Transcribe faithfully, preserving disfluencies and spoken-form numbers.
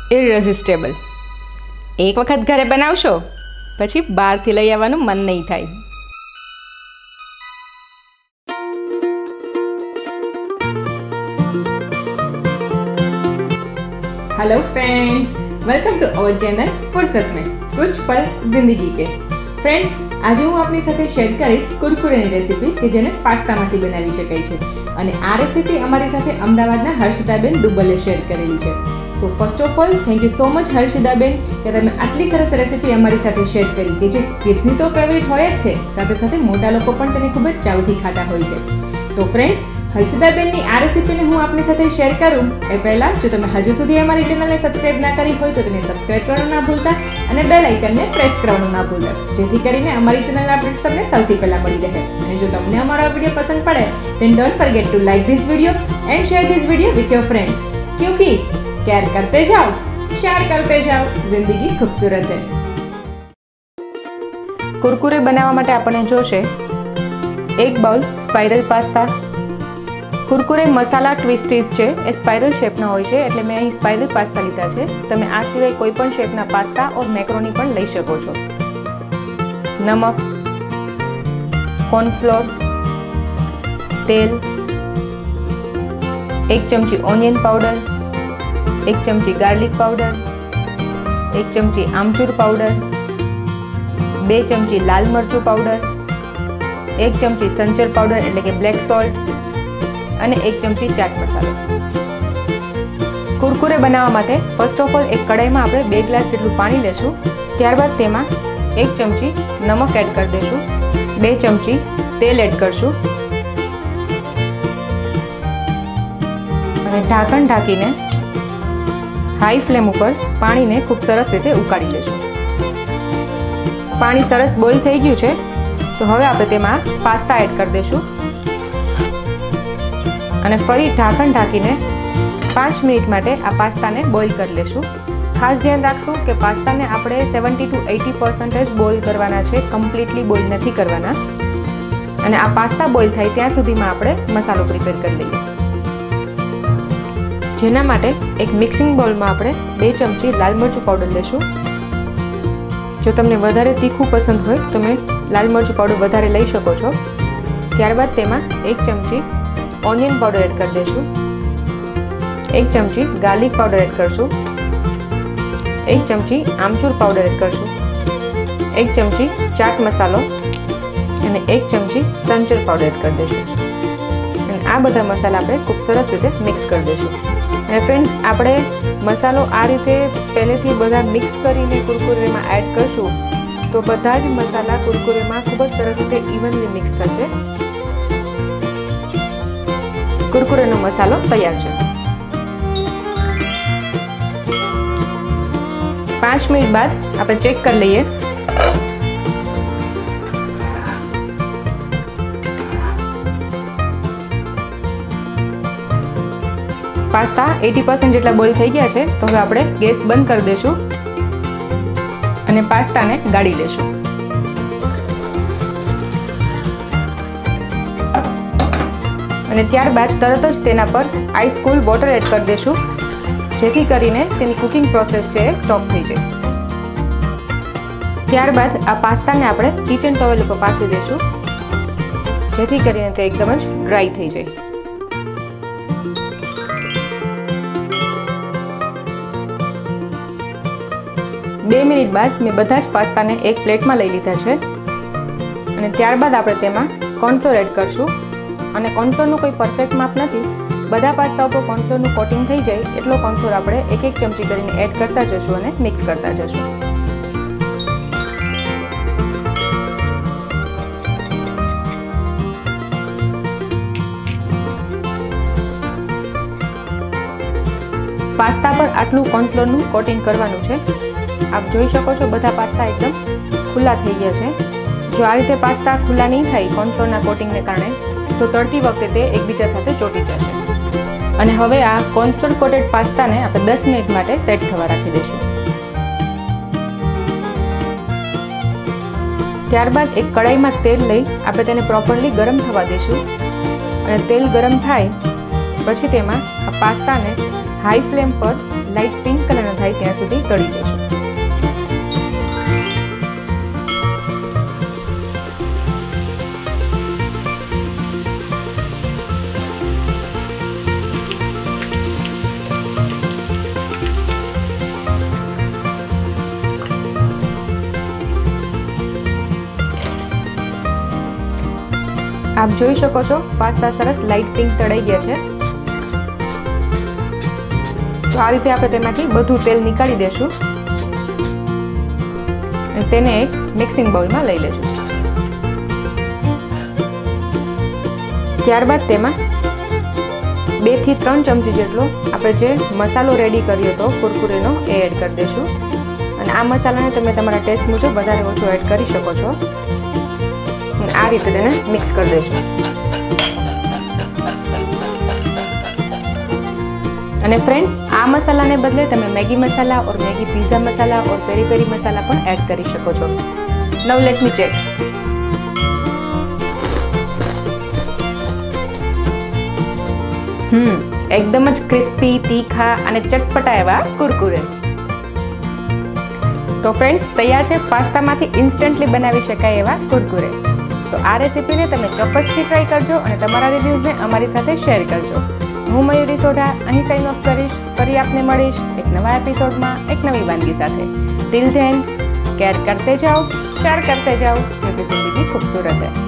ઇરરેસિસ્ટેબલ. એક વખત ઘરે બનાવશો પછી બહારથી લઈ આવવાનું મન નહીં થાય. Hello friends, welcome to our channel फुर्सत में कुछ पल जिंदगी के. फ्रेंड्स, आज હું આપની સાથે શેર કરીશ કુરકુરેની રેસીપી કે જેને પાસ્તામાંથી બનાવી શકાય છે. અને આ રેસીપી અમારી સાથે અમદાવાદના હર્ષિતાબેન દુબલે શેર કરેલી છે. So first of all thank you so much હર્ષિતાબેન કે તમે આટલી સરસ રેસીપી અમારી સાથે શેર કરી કે જે કિડ્સની તો ફેવરિટ હોય જ છે, સાથે સાથે મોટા લોકો પણ તેને ખૂબ જ ચાવથી ખાતા હોય છે. તો ફ્રેન્ડ્સ, હર્ષિતાબેનની આ રેસીપીને હું આપની સાથે શેર કરું એ પહેલાં જો તમે હજુ સુધી અમારી ચેનલને સબસ્ક્રાઇબ ના કરી હોય તો તેને સબસ્ક્રાઇબ કરવાનું ના ભૂલતા અને બેલ આઇકનને પ્રેસ કરવાનું ના ભૂલતા, જેથી કરીને અમારી ચેનલના અપડેટ્સ તમને સૌથી પહેલાં મળી રહે. અને જો તમને અમારો વિડીયો પસંદ પડે then don't forget to like this video and share this video with your friends, क्योंकि केयर करते जाओ, शेयर करते जाओ, जिंदगी खूबसूरत है. કુરકુરે બનાવવા માટે આપણને જોશે એક bowl spiral pasta. Kurkure masala twisties છે એ સ્પાઇરલ શેપના હોય છે, એટલે મેં અહીં સ્પાઇરલ પાસ્તા લીધા છે. તમે આ સિવાય કોઈ પણ શેપના પાસ્તા ઓર મેક્રોની પણ લઈ શકો છો. નમક, કોર્નફ્લોર, તેલ, એક ચમચી ઓનિયન પાવડર, એક ચમચી ગાર્લિક પાવડર, એક ચમચી આમચૂર પાવડર, બે ચમચી લાલ મરચું પાવડર, એક ચમચી સંચર પાવડર એટલે કે બ્લેક સોલ્ટ અને એક ચમચી ચાટ મસાલો. કુરકુરે બનાવવા માટે ફર્સ્ટ ઓફ ઓલ એક કડાઈમાં આપણે બે ગ્લાસ જેટલું પાણી લેશું. ત્યારબાદ તેમાં એક ચમચી નમક એડ કરી દઈશું, બે ચમચી તેલ એડ કરશું અને ઢાંકણ ઢાંકીને હાઈ ફ્લેમ ઉપર પાણીને ખૂબ સરસ રીતે ઉકાળી લેશું. પાણી સરસ બોઇલ થઈ ગયું છે તો હવે આપણે તેમાં પાસ્તા એડ કરી દઈશું અને ફરી ઢાંકણ ઢાંકીને પાંચ મિનિટ માટે આ પાસ્તાને બોઇલ કરી લેશું. ખાસ ધ્યાન રાખશું કે પાસ્તાને આપણે seventy to eighty percentage boil કરવાના છે, કમ્પ્લીટલી બોઇલ નથી કરવાના. અને આ પાસ્તા બોઇલ થાય ત્યાં સુધીમાં આપણે મસાલો પ્રિપેર કરી લઈએ. જેના માટે એક મિક્સિંગ બાઉલમાં આપણે બે ચમચી લાલ મરચું પાવડર લેશું. જો તમને વધારે તીખું પસંદ હોય તો તમે લાલ મરચું પાવડર વધારે લઈ શકો છો. ત્યારબાદ તેમાં એક ચમચી ઓનિયન પાવડર એડ કરી દઈશું, એક ચમચી ગાર્લિક પાવડર એડ કરશું, એક ચમચી આમચૂર પાવડર એડ કરશું, એક ચમચી ચાટ મસાલો અને એક ચમચી સંચર પાવડર એડ કરી દઈશું. અને આ બધા મસાલા આપણે ખૂબ સરસ રીતે મિક્સ કરી દઈશું. અને ફ્રેન્ડ્સ, આપણે મસાલો આ રીતે પહેલેથી બધા મિક્સ કરીને કુરકુરેમાં એડ કરશું તો બધા જ મસાલા કુરકુરેમાં ખૂબ જ સરસ રીતે ઇવનલી મિક્સ થશે. કુરકુરેનો મસાલો તૈયાર છે. પાંચ મિનિટ બાદ આપણે ચેક કરી લઈએ. પાસ્તા એટી પર્સન્ટ જેટલા બોઇલ થઈ ગયા છે તો હવે આપણે ગેસ બંધ કરી દઈશું અને પાસ્તાને ગાળી લેશું. અને ત્યારબાદ તરત જ તેના પર આઈસ કૂલ વોટર એડ કરી દઈશું, જેથી કરીને તેની કુકિંગ પ્રોસેસ છે એ સ્ટોપ થઈ જાય. ત્યારબાદ આ પાસ્તાને આપણે કિચન ટોવેલ ઉપર પાથરી દઈશું, જેથી કરીને તે એકદમ જ ડ્રાય થઈ જાય. બે મિનિટ બાદ મેં બધા જ પાસ્તાને એક પ્લેટમાં લઈ લીધા છે અને ત્યારબાદ આપણે તેમાં કોર્નફ્લોર એડ કરશું. અને કોર્નફ્લોરનું કોઈ પરફેક્ટ માપ નથી, બધા પાસ્તા ઉપર કોર્નફ્લોરનું કોટિંગ થઈ જાય એટલો કોર્નફ્લોર આપણે એક એક ચમચી કરીને એડ કરતા જશું અને મિક્સ કરતા જશું. પાસ્તા પર આટલું કોર્નફ્લોરનું કોટિંગ કરવાનું છે. આપ જોઈ શકો છો બધા પાસ્તા એકદમ ખુલ્લા થઈ ગયા છે. જો આ રીતે પાસ્તા ખુલ્લા નહીં થાય કોર્નફ્લોરના કોટિંગને કારણે તો તળતી વખતે તે એકબીજા સાથે ચોંટી જશે. અને હવે આ કોર્નફ્લોર કોટેડ પાસ્તાને આપણે દસ મિનિટ માટે સેટ થવા રાખી દઈશું. ત્યારબાદ એક કડાઈમાં તેલ લઈ આપણે તેને પ્રોપરલી ગરમ થવા દઈશું અને તેલ ગરમ થાય પછી તેમાં આ પાસ્તાને હાઈ ફ્લેમ પર લાઇટ પિંક કલરનો થાય ત્યાં સુધી તળી દેશું। आप જોઈ શકો છો પાસ્તા સરસ લાઇટ પિંક તળાઈ ગયા છે। તો આ રીતે આપણે તેમાંથી બધું તેલ નીકાળી દેશું અને તેને એક મિક્સિંગ બાઉલમાં લઈ લેશું। ત્યારબાદ તેમાં બે થી ત્રણ ચમચી જેટલો આપણે જે મસાલો રેડી કર્યો હતો કુરકુરેનો એ એડ કરી દેશું અને આ મસાલાને તમે તમારા ટેસ્ટ મુજબ વધારે ઓછો એડ કરી શકો છો। आ रीते तेने मिक्स कर देशुं अने फ्रेंड्स आ मसाला ने बदले तमे मैगी मसाला और मैगी पिज़्ज़ा मसाला और पेरी पेरी मसाला पण एड करी शको छो। Now let me check. Hmm एकदम ज क्रिस्पी तीखा अने चटपटा एवा कुरकुरे। तो फ्रेंड्स तैयार छे पास्तामांथी इंस्टंटली बनावी शकाय एवा कुरकुरे। तो आ रेसिपीने तमे ચોક્કસથી ટ્રાય કરજો અને તમારા રિવ્યૂઝને અમારી સાથે શેર કરજો। હું મયુરી સોઢા અહીં સાઇન ઓફ કરીશ। ફરી આપને મળીશ એક નવા એપિસોડમાં એક નવી વાનગી સાથે। ટિલ ધેન કેર કરતે જાઓ, શેર કરતે જાઓ, क्योंकि जिंदगी खूबसूरत है।